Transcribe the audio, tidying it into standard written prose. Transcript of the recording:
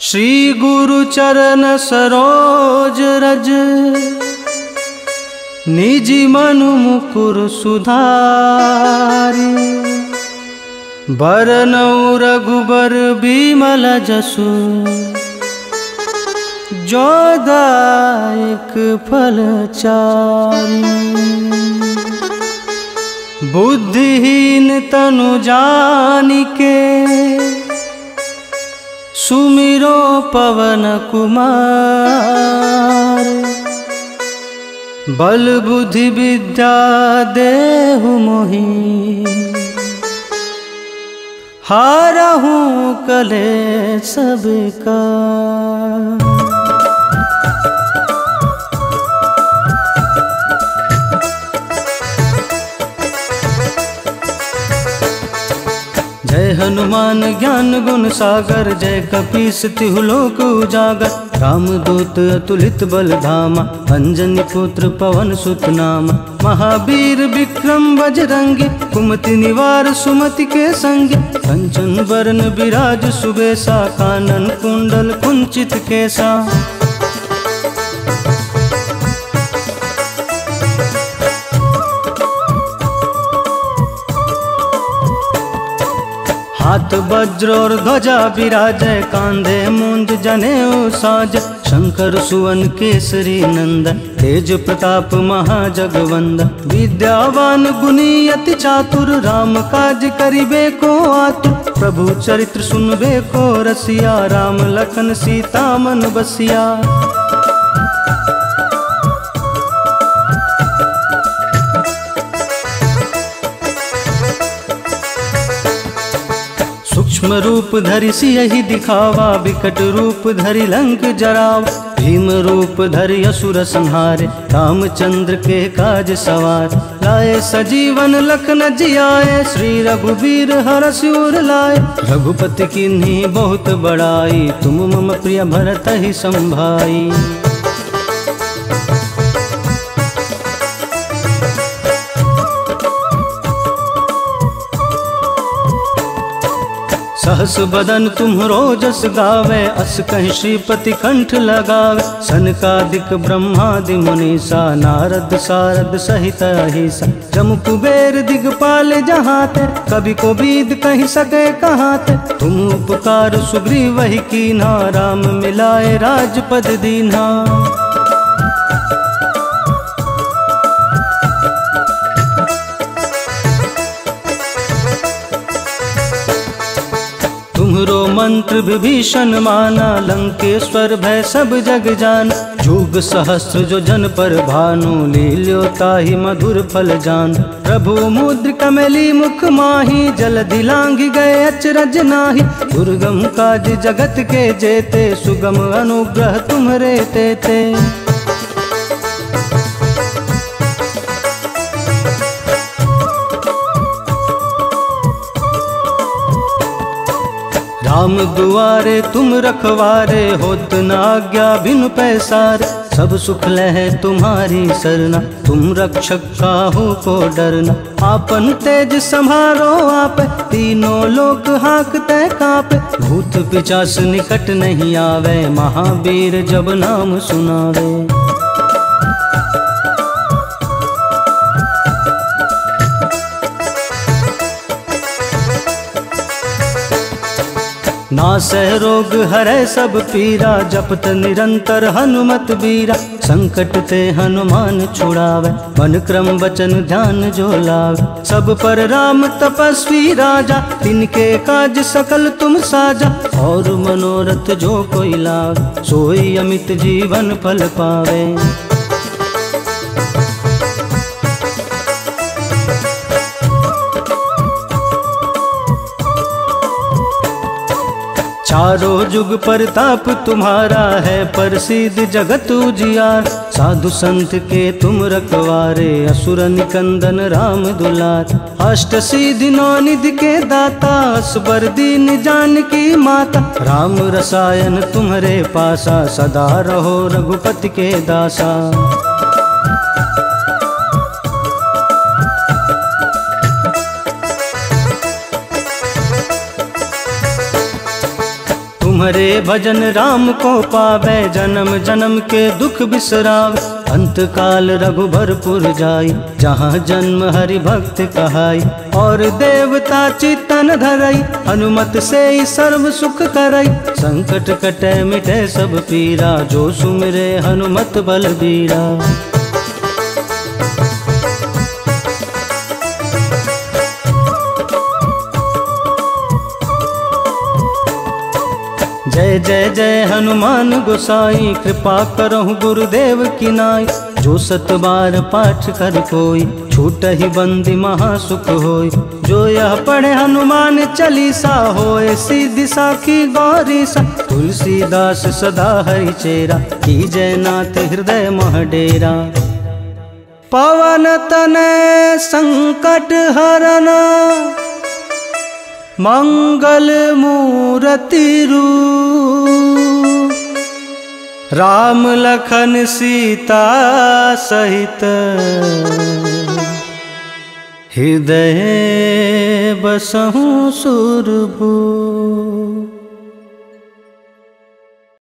श्री गुरु चरण सरोज रज, निजी मनु मुकुर सुधारी। बरनऊ रघुबर बिमल जसु, जोदायक फलचारी। बुद्धिहीन तनु जानिके, सुमिरो पवन कुमार। बल बुद्धि विद्या देहु मोहि, हारहूँ कलेश विकार। जय हनुमान ज्ञान गुण सागर, जय कपीस तिहु लोक उजागर। रामदूत अतुलित बल धामा, अंजनी पुत्र पवन सुत नामा। महावीर विक्रम बजरंगी, कुमति निवार सुमति के संगी। कंचन बरन विराज सुबेसा, कानन कुंडल कुंचित केसा। हाथ वज्र और ध्वजा विराजय, कांधे मूंज जनेऊ साज। शंकर सुवन केसरी नंदन, तेज प्रताप महाजगवंदन। विद्यावान गुणी अति चातुर, राम काज करिबे को आतुर। प्रभु चरित्र सुनबे को रसिया, राम लखन सीता मन बसिया। सूक्ष्म रूप धरि सियहि दिखावा, विकट रूप धरि लंक जरावा। भीम रूप धरि असुर संहारे, रामचंद्र के काज सवार। लाए सजीवन लखन जियाए, श्री रघुवीर हरषि उर लाए। रघुपति कीन्ही बहुत बड़ाई, तुम मम प्रिय भरतहि संभाई। सहस बदन तुम्हरो जस गावे, अस कहि श्रीपति कंठ लगावे। सनकादिक ब्रह्मादि मुनीसा, नारद सारद सहित अहिसा। जम कुबेर दिगपाल जहाते, कवि कोविद कहि सके कहाते। तुम उपकार सुग्रीव ही कीन्हा, राम मिलाए राजपद दीन्हा। तुमरो मंत्र विभीषण माना, लंकेश्वर भय सब जग जाना। जुग सहस्र जो जन पर भानु, लील्यो ताहि मधुर फल जान। प्रभु मुद्र कमली मुख माही, जलधि लांघि गए अचरज नाही। दुर्गम काज जगत के जेते, सुगम अनुग्रह तुम्हरे तेते। राम दुआरे तुम रखवारे, होत न आज्ञा बिनु पैसारे। सब सुख लहै तुम्हारी सरना, तुम रक्षक काहू को डरना। आपन तेज संभारो आप, तीनों लोक हाँकते कांपे। भूत पिशाच निकट नहीं आवे, महावीर जब नाम सुनावे। नासै रोग हरै सब पीरा, जपत निरंतर हनुमत बीरा। संकट ते हनुमान छुड़ावे, मन क्रम वचन ध्यान जो लावे। सब पर राम तपस्वी राजा, तिनके काज सकल तुम साजा। और मनोरथ जो कोई लावे, सोई अमित जीवन फल पावे। चारों जुग परताप तुम्हारा है, प्रसिद्ध जगत उजियार। साधु संत के तुम रखवारे, असुर निकंदन राम दुलार। अष्ट सिद्धि नौ निधि के दाता, असबर दीन जानकी माता। राम रसायन तुम्हारे पासा, सदा रहो रघुपति के दासा। तुम्हारे भजन राम को पावे, जन्म जन्म के दुख बिसरावे। अंत काल रघुबरपुर जाई, जहाँ जन्म हरि भक्त कहाई। और देवता चितन धरई, हनुमत से ही सर्व सुख करई। संकट कटे मिटे सब पीरा, जो सुमिरे हनुमत बलबीरा। जय जय जय हनुमान गोसाई, कृपा करहु गुरुदेव की नाई। जो सत बार पाठ कर कोई, छूट ही बंदी महासुख होय। जो यह पढ़े हनुमान चालीसा, होए सीधी साखी गौरी सा। तुलसीदास सदा हरि चेरा, की जय नाथ हृदय मह डेरा। पवन तनय संकट हरना, मंगल मूरति रूप। राम लखन सीता सहित, हृदय बसहु सुरभूप।